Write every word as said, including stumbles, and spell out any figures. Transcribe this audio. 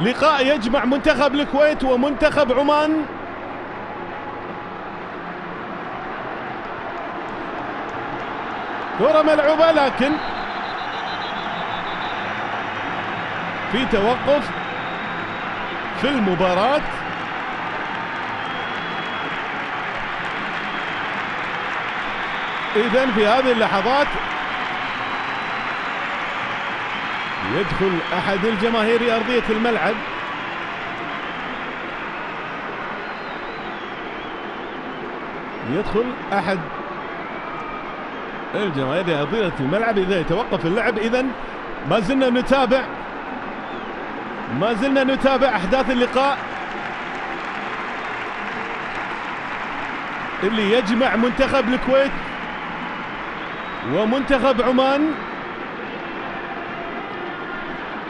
لقاء يجمع منتخب الكويت ومنتخب عمان. كرة ملعوبة لكن في توقف في المباراة. إذن في هذه اللحظات يدخل أحد الجماهير أرضية الملعب. يدخل أحد الجماهير أرضية الملعب إذا يتوقف اللعب. إذن ما زلنا نتابع ما زلنا نتابع أحداث اللقاء اللي يجمع منتخب الكويت ومنتخب عمان.